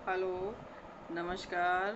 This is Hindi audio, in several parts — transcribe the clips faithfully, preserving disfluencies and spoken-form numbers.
हेलो नमस्कार।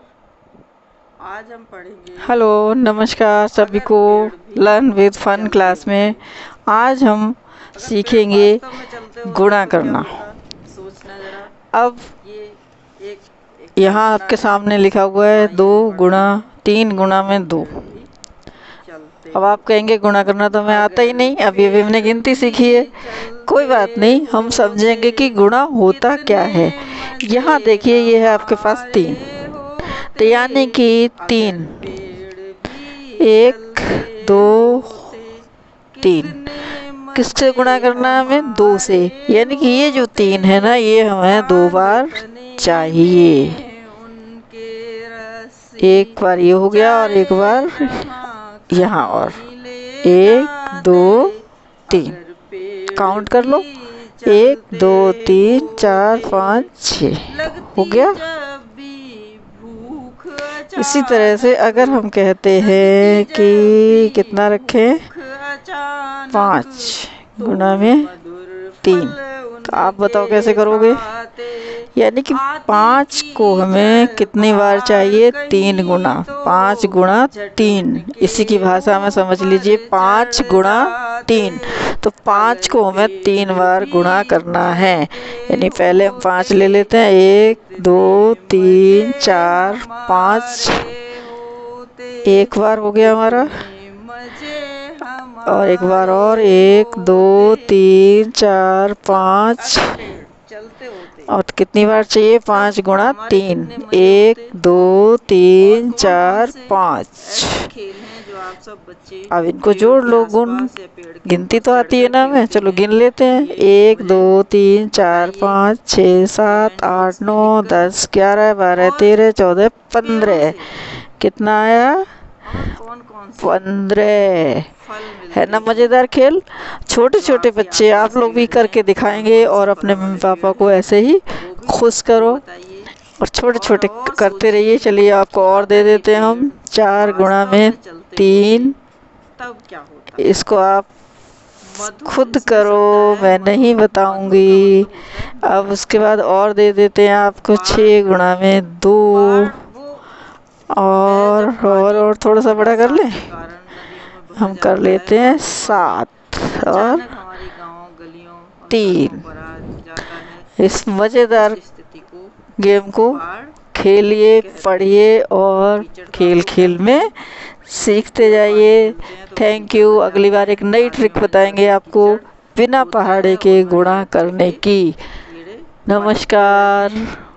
आज हम पढ़ेंगे हेलो नमस्कार सभी अगर को पेड़ भी लर्न विद फन चलते क्लास में होते। आज हम अगर पेड़ सीखेंगे वास्तव में चलते होते गुणा तो क्या करना। होता? सोचना जरा। अब ये एक एक यहाँ कल्पना आपके है। सामने लिखा हुआ है आइए दो हम पढ़ते गुणा हैं। तीन गुणा अगर में दो। पेड़ भी चलते अब आप होते। कहेंगे गुणा करना तो हमें आता ही अगर नहीं, अभी अभी हमने पेड़ गिनती सीखी है। भी कोई चलते बात नहीं, हम होते समझेंगे कि गुणा होता क्या कितने है। मजे यहाँ देखिए, ये है आपके पास हमारे तीन, तो होते। यानी कि अगर तीन, पेड़ भी एक, चलते दो, होते तीन। कितने किससे मजे गुणा करना है हमें? दो से। हमारे यानी कि ये जो होते। तीन है ना, ये हमें दो बार चांदनी चाहिए। में उनके रस्सी एक बार ये हो गया और एक चाहे बार जहाँ यहाँ, और कहीं ले एक जाते। दो तीन। अगर पेड़ काउंट कर लो, भी एक चलते दो तीन चार होते पाँच छ हो लगती गया। जब भी भूख इसी तरह से अचानक अगर हम कहते लगती हैं जब भी कि कितना रखें, भूख अचानक पाँच तो गुना में मधुर तीन, फल तो आप उनके बताओ कैसे करोगे? खाते। यानी कि आती पाँच को हमें कीचड़ कितनी बार बाहर चाहिए? तीन गुना। कहीं तो पाँच गुणा झट तीन, उनके इसी की भाषा में समझ ऊपर लीजिए, पाँच चढ़ गुणा जाते। तीन। तो पाँच अगर को हमें तीन पेड़ बार गुणा भी करना है। चलते यानी पहले हम होते पाँच ले लेते हैं, एक कितने दो मजे तीन चार पाँच। हमारे होते। एक बार हो गया हमारा, कितने मजे और एक बार हमारे और, एक होते। दो तीन चार पाँच। अगर पेड़ चलते होते और कितनी बार चाहिए? तब पाँच गुणा हमारे तीन, कितने मजे एक होते। दो और तीन कौन कौन चार से पाँच। ऐसे खेल हैं जो आप सब बच्चे अब इनको पेड़ों जोड़ के लो, गुण। आसपास या पेड़ के गिनती ऊपर तो आती है चढ़कर ना हमें, खेलते चलो हैं? गिन लेते हैं। ये एक मुझे दो तीन चार बताइए पाँच छः सात कमेंट आठ बॉक्स में नौ लिखकर। दस ग्यारह बारह और तेरह चौदह पेड़ों पंद्रह। से कितना आया? हमें कौन कौन से पंद्रह। फल है ना मिलते हैं मजेदार खेल? छोटे जो छोटे आपके बच्चे, आप आसपास लोग भी पेड़ करके हैं? कौन दिखाएंगे कौन से और अपने फलों मम्मी वाले पापा पेड़ को हैं ऐसे ही वो भी खुश वो करो। बताइए। और छोटे और छोटे और करते रहिए। सोचिए चलिए, आपको कि और दे अगर ये देते हैं पेड़ हम। चार गुणा वास्तव में में चलते होते तीन। तब क्या होता? इसको आप मधुर, खुद इसमें करो, शब्द आया है मैं नहीं मधुर। मधुर का बताऊंगी। मतलब होता है अब मीठा। उसके बाद और दे देते हैं आपको, बाढ़ छः गुणा में दो। बाढ़ वो है और जब और पानी और थोड़ा सा बड़ा कर बरसात लें। के कारण नदियों में भर हम कर जाता है लेते और हैं वो पानी सात और अचानक हमारे गांव गलियों और सड़कों तीन। पर आ जाता है। इस उस मज़ेदार स्थिति को गेम को बाढ़ खेलिए, कहते हैं। पढ़िए और कीचड़ का खेल आपको क्या खेल मतलब में है? सीखते कीचड़ पानी जाइए। मिलते हैं तो वो थैंक कीचड़ यू। बन अगली जाते बार एक हैं। नई नालियों ट्रिक में बताएंगे जाके आपको, कीचड़ बिना होता पहाड़े है और के हमारे गुणा बच्चे करने भी की। कीड़े पकड़ते हैं। नमस्कार।